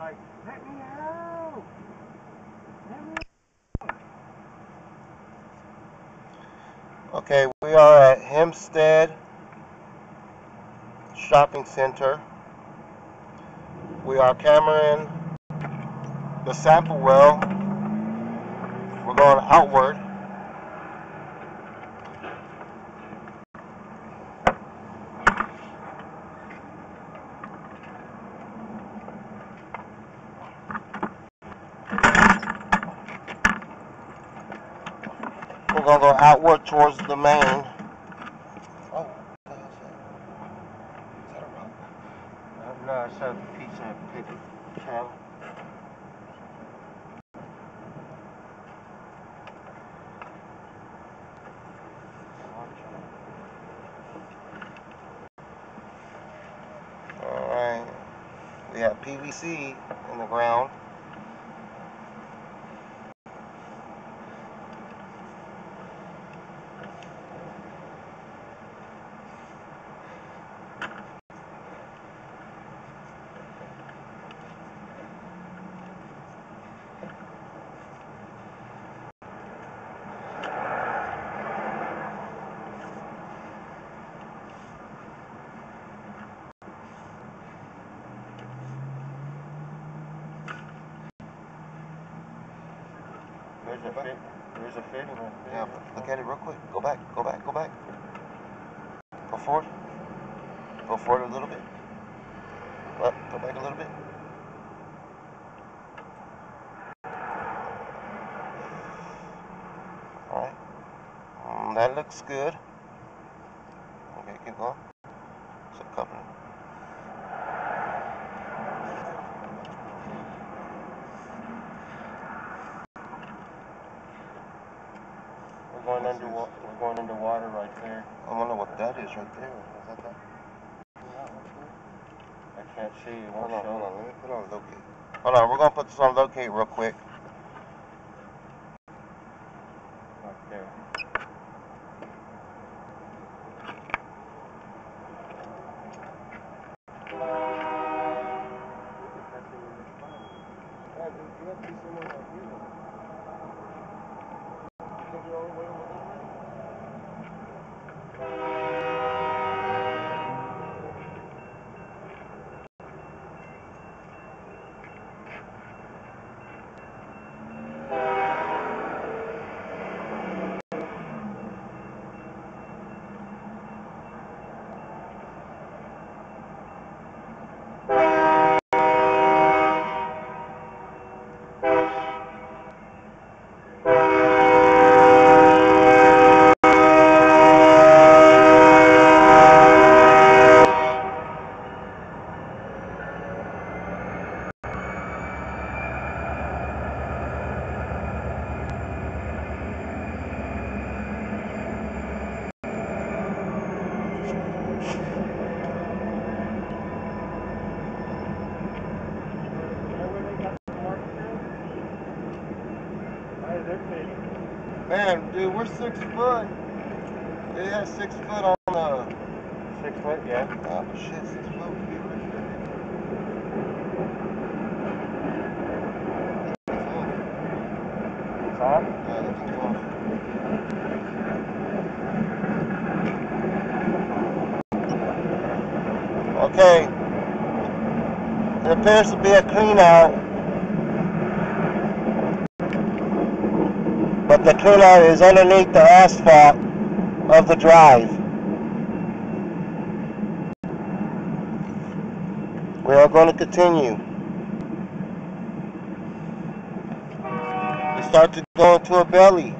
like, let me out. Let me out. Okay, we are at Hempstead Shopping Center. We are cameraing the sample well. We're going outward. We're going to go outward towards the main. Oh, what the hell is that? Is that a rock? No, it's a piece of pig tail. Alright. We have PVC in the ground. There's a fitting right there. Yeah, look at it real quick. Go back, go back, go back. Go forward. Go forward a little bit. Up, go back a little bit. Alright. That looks good. Okay, keep going. So covering. We're going underwater right there. I wonder what that is right there. Is that that? I can't see. It won't Hold show. on. Let me put on locate. Hold on, we're gonna put this on locate real quick. Right there. Man, dude, we're 6 foot. They had 6 foot on the 6 foot, yeah. Oh shit, 6 foot would be really good. It's on? Yeah, that thing's off. Okay. It appears to be a clean out. But the clean out is underneath the asphalt of the drive. We are going to continue. We start to go into a belly.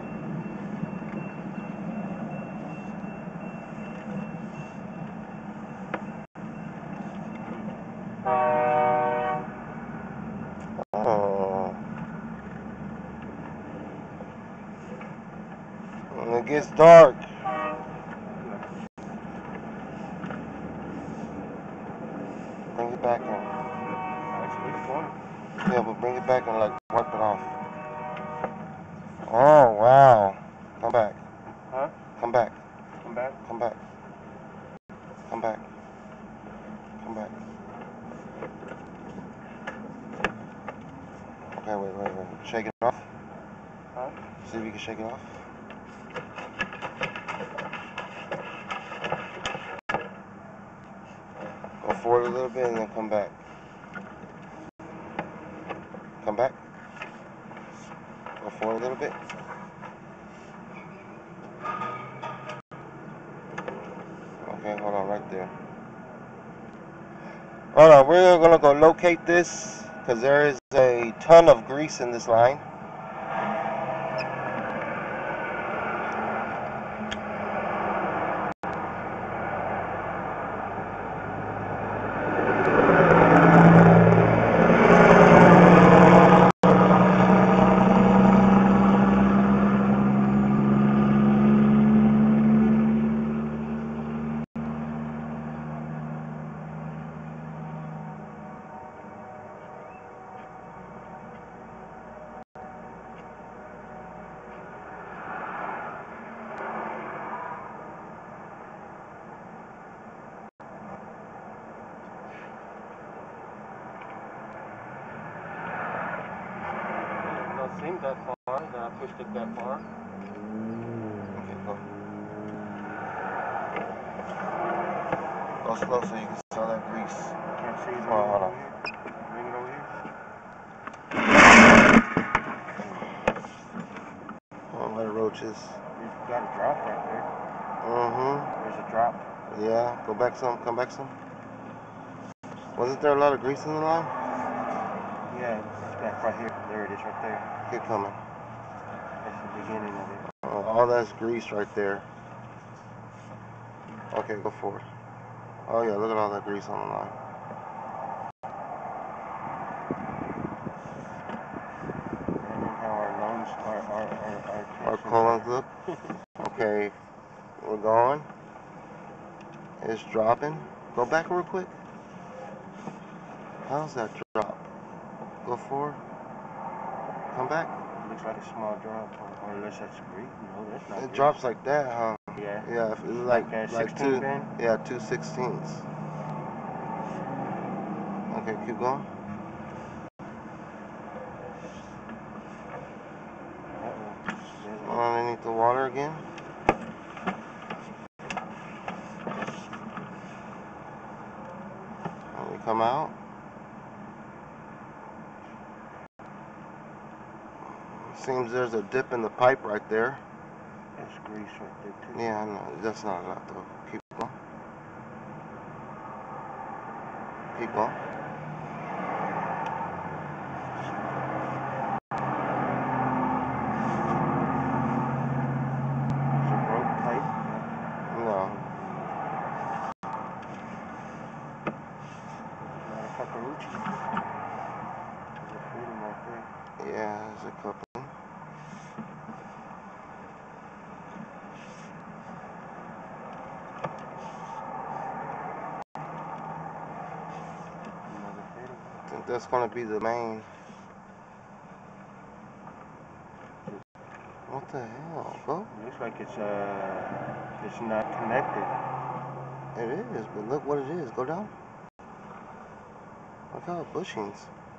Oh. And it gets dark. Bring it back in. Yeah, but bring it back and like wipe it off. Oh wow. Come back. Huh? Come back. Come back? Come back. Come back. Come back. Okay, wait. Shake it off. Huh? See if you can shake it off. Go forward a little bit and then come back. Come back. Go forward a little bit. Okay, hold on right there. Hold on, we're gonna go locate this because there is a ton of grease in this line. Seem that far, that I pushed it that far. Okay, go. Go slow so you can see all that grease. Can't see it. Hold on. Bring it over here. Oh, where the roaches. You've got a drop right there. There's a drop. Yeah, go back some, come back some. Wasn't there a lot of grease in the line? Yeah, it's back right here. There it is right there. Keep coming. That's the beginning of it. All that's grease right there. Okay, go forward. Oh yeah, look at all that grease on the line. And then how our lungs, Our colons look. Okay, we're going. It's dropping. Go back real quick. How's that drop? Go forward. Come back. Looks like a small drop, or unless that's grease. No, that's not. It drops like that, huh? Yeah. Yeah, it's Like a 16 bend? Yeah, 2/16. Okay, keep going. Underneath the water again. And we come out. Seems there's a dip in the pipe right there. That's grease right there too. Yeah, I know. That's not a lot though. Keep going. Keep going. Is it broke pipe? No. Not a cucuroochie. There's a freedom right there. Yeah, there's a couple. I think that's gonna be the main. What the hell? Go. Looks like it's not connected. It is, but look what it is. Go down. Look how bushings.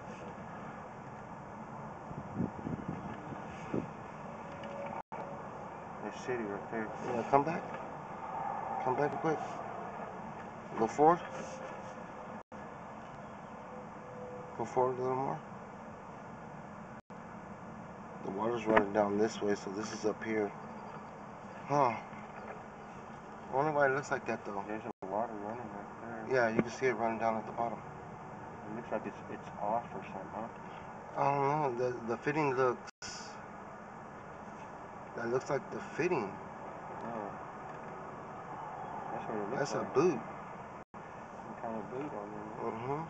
There's city right there. Yeah, come back. Come back quick. Go forward. Go forward a little more. The water's running down this way, so this is up here. Huh. I wonder why it looks like that though. There's a water running right there. Yeah, you can see it running down at the bottom. It looks like it's off or something, huh? I don't know. The fitting looks. That looks like the fitting. Oh. That's what it looks That's like. a boot. Some kind of boot on there. Mm-hmm.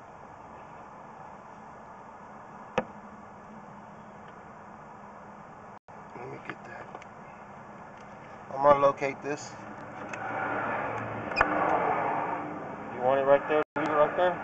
Let me get that. I'm gonna locate this. You want it right there? Leave it right there?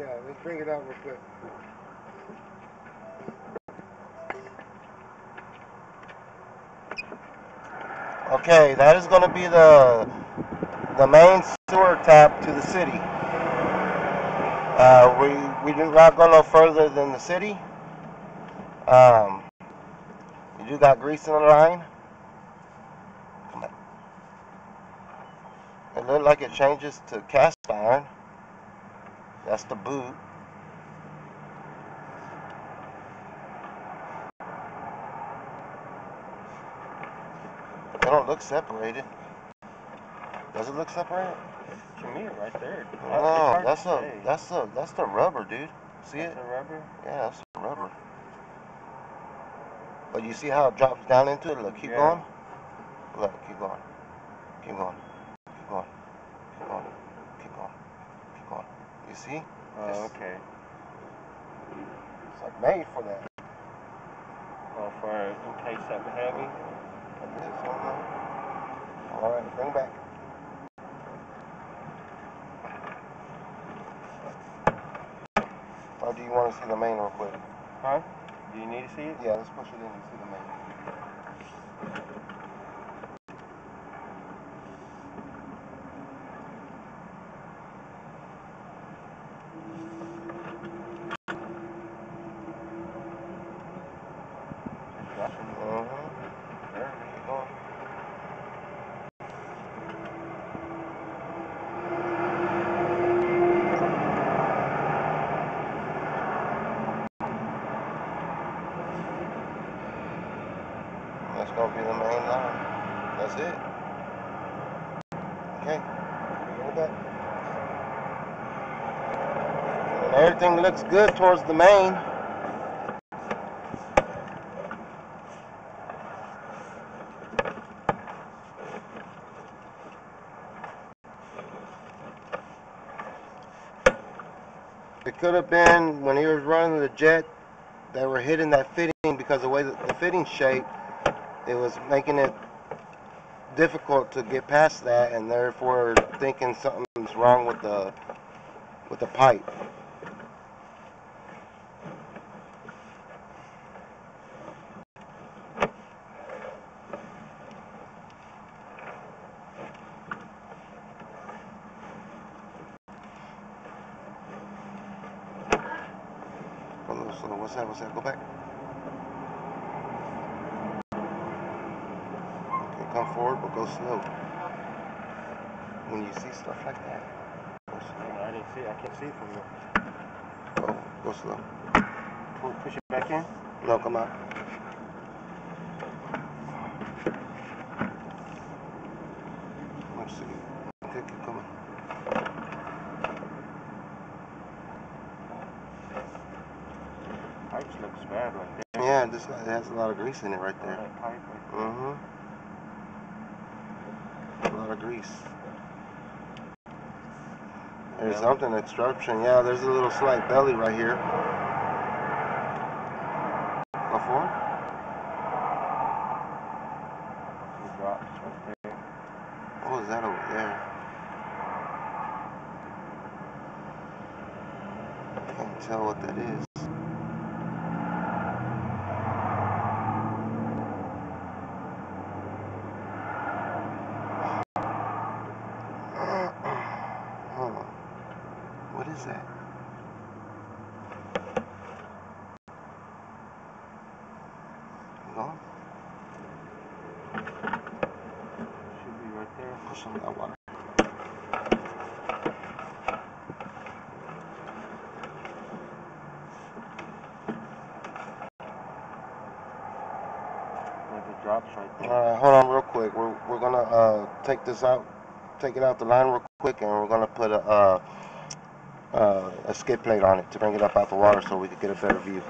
Yeah, let's bring it out real quick. Okay, that is going to be the main sewer tap to the city. We do not go no further than the city. You do got grease in the line. It looked like it changes to cast iron. That's the boot. It don't look separated. Does it look separated? To me, right there. No, that's the rubber, dude. See it? That's the rubber? Yeah, that's the rubber. But you see how it drops down into it? Look, keep going. Look, keep going. Keep going. Keep going. Keep going. Keep going. Keep going. You see? Oh, okay. It's like made for that. Oh, for in case something heavy? Like this, Alright, bring back. Or do you want to see the main real quick? Huh? Do you need to see it? Yeah, let's push it in and see the main. There you go. That's gonna be the main line. That's it. Okay. Bring it back. And everything looks good towards the main. It could have been when he was running the jet, they were hitting that fitting because the way that the fitting shape, it was making it difficult to get past that, and therefore thinking something's wrong with the pipe. Go a little slow. What's that? What's that? Go back. Okay, come forward, but go slow. When you see stuff like that, go slow. I didn't see it. I can't see it from here. Go slow. Push it back in? No, come out. Let's see. Okay, keep coming. Pipe looks bad right there. Yeah, this has a lot of grease in it right there. That pipe right there. A lot of grease. There's something obstruction. Yeah, there's a little slight belly right here. Go forward. It drops right there. What was that over there? Can't tell what that is. What is that? No? Should be right there. Push on that water. Like it drops right there. Alright, hold on real quick. We're gonna take this out, take it out the line real quick, and we're gonna put a skid plate on it to bring it up out the water so we can get a better view.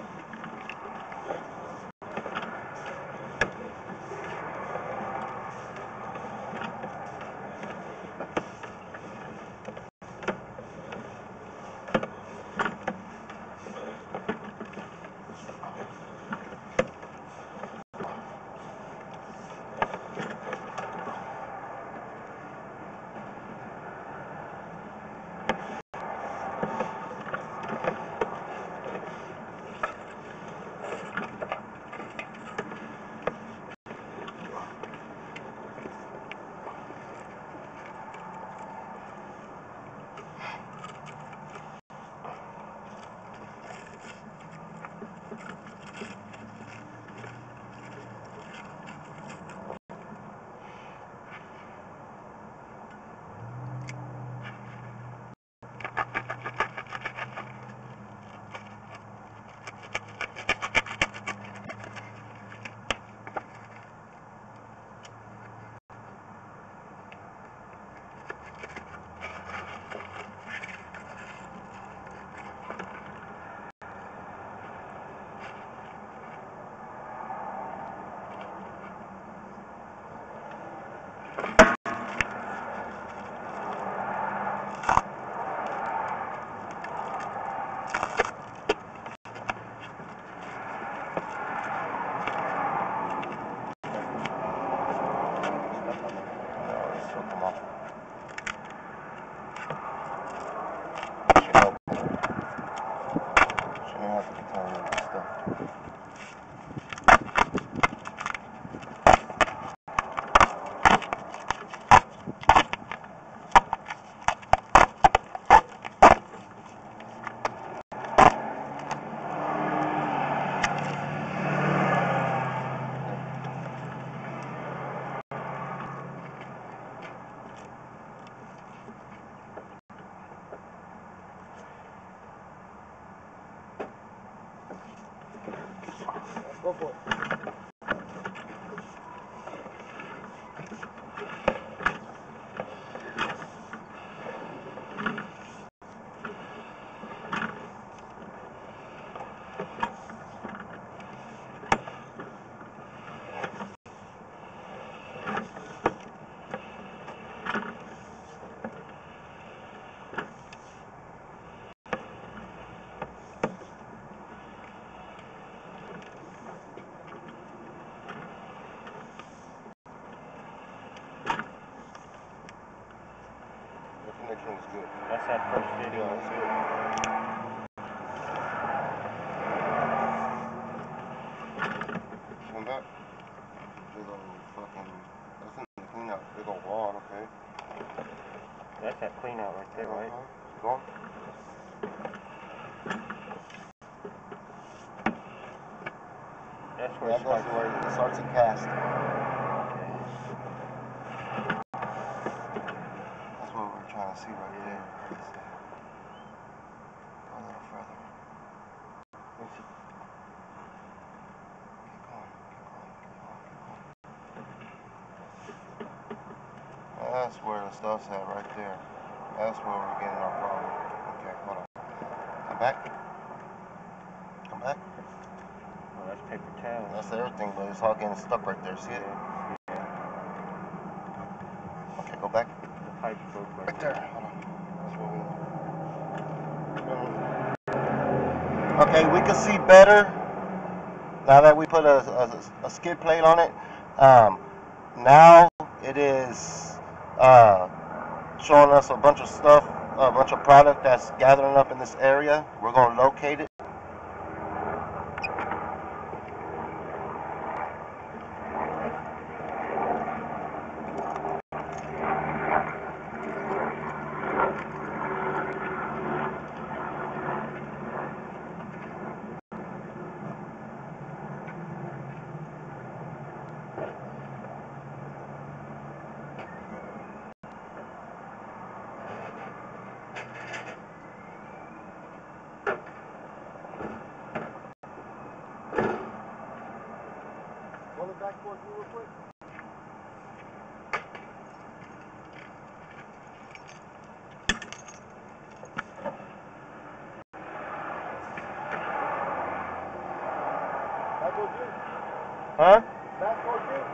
have to be cleaning up this stuff. Go for it. Connection is good. That's that first video. Yeah, that's good. Come back. Big old fucking. That's in the clean out. Big old wall, okay. That's that clean out right there, right? Go on. That's where That it goes starts. where it starts to cast. That's what we're trying to see right there. Let's see. Go a little further. What's it? Keep going, keep going, keep going, keep going. That's where the stuff's at right there. That's where we're getting our problem. Okay, hold on. Come back. Come back. Oh, that's paper towel. That's everything, but it's all getting stuck right there. See it? Yeah. Okay, go back. The pipe broke Right there. Hold on. That's what we want. Okay, we can see better now that we put a skid plate on it. Now it is showing us a bunch of stuff, a bunch of product that's gathering up in this area. We're going to locate it. Pull it back towards you real quick. Back towards you. Huh? Back towards you.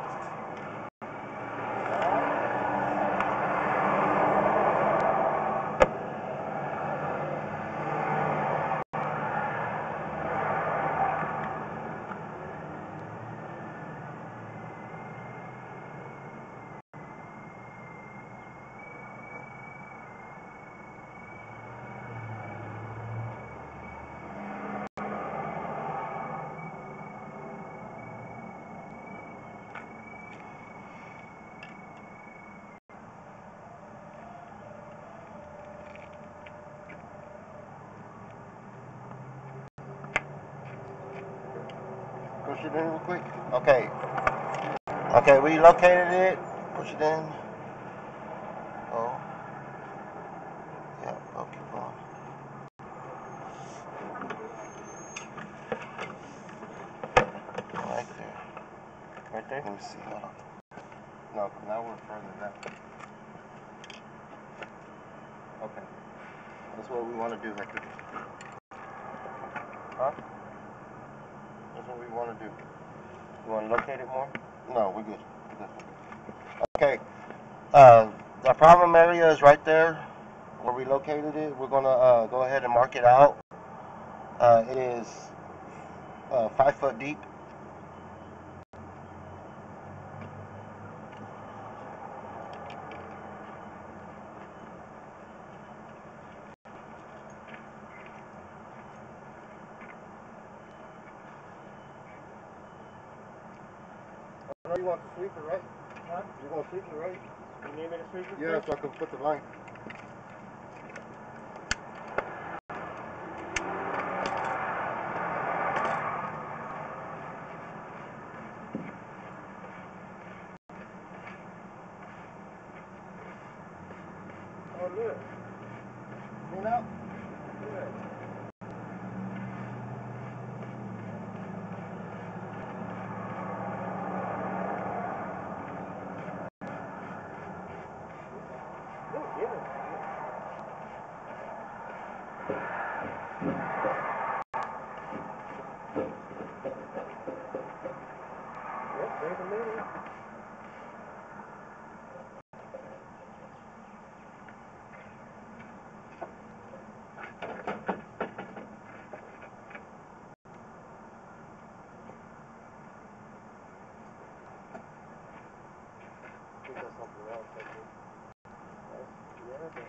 Push it in real quick. Okay. Okay, we located it. Push it in. Oh. Yeah, go keep going. Right there. Right there? Let me see. Hold on. No, now we're further down. Okay. That's what we want to do, Hector. Huh? That's what we want to do. You want to locate it more? No, we're good. We're good. Okay. The problem area is right there where we located it. We're going to go ahead and mark it out. It is 5 foot deep. you want the sweeper, right? Huh? You want sweeper, right? You need me to sweep it? Yeah, so I can put the line. Oh, look. Clean out? Good. Ooh, get it. Yep, there's the middle. I think that's something else, I think. Yeah, but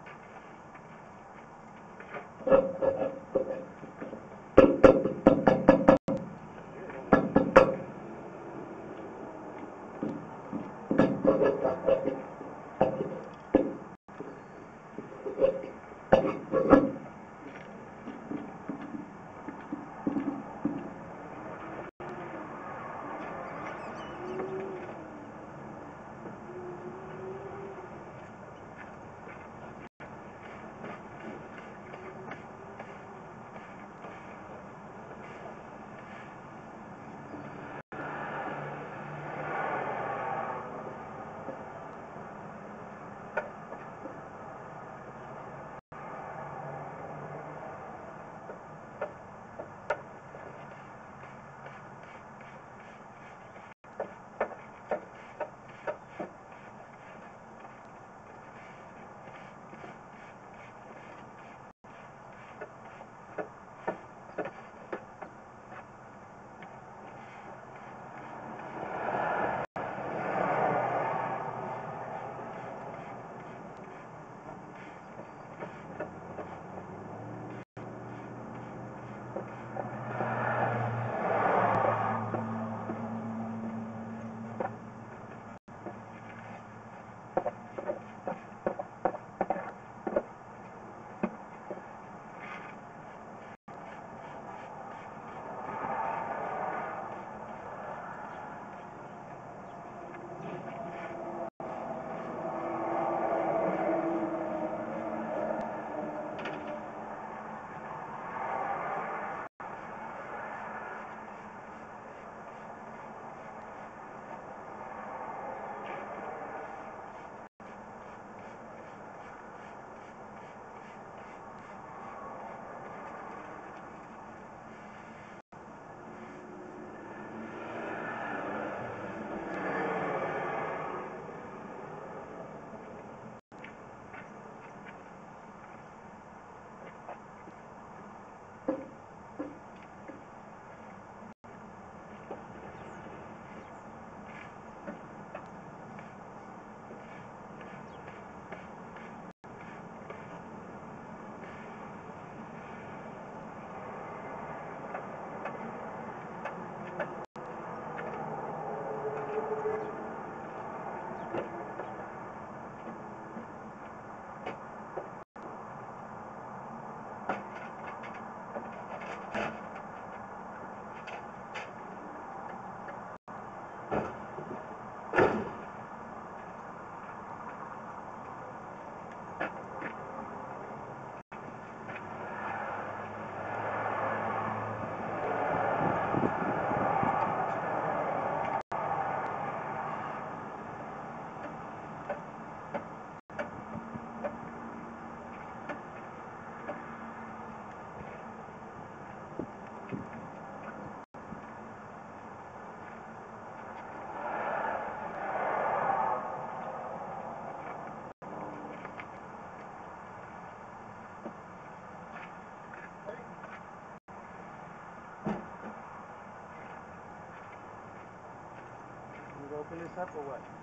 you open this up or what?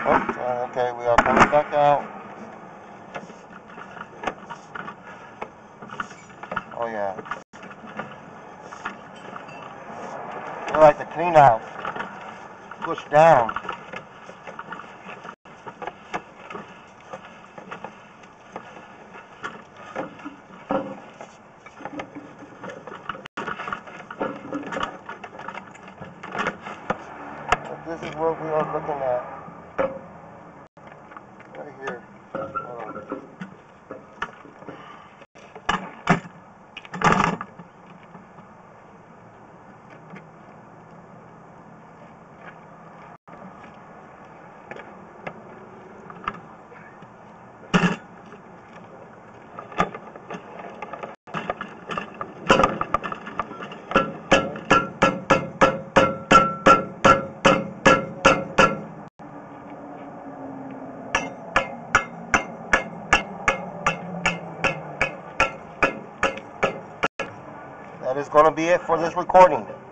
Okay, we are coming back out. Oh yeah. We like to clean out. Push down. But this is what we are looking at. Right here. Hold on. That is going to be it for this recording.